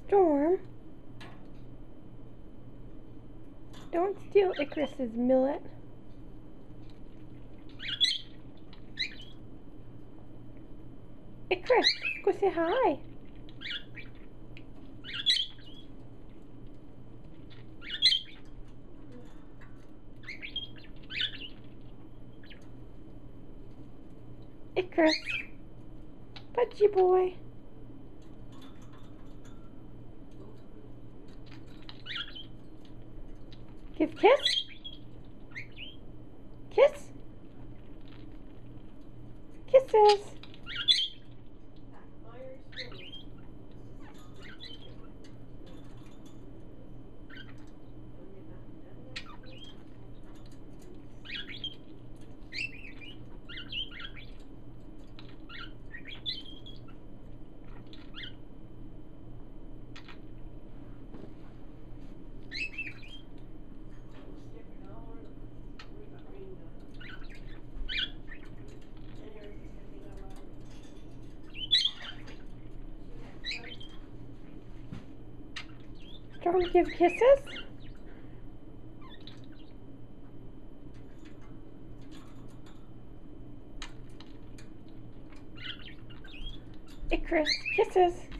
Storm. Don't steal Icarus's millet. Icarus, go say hi. Icarus, budgie boy. Give kiss. Kiss. Kisses. Don't give kisses. Icarus, kisses.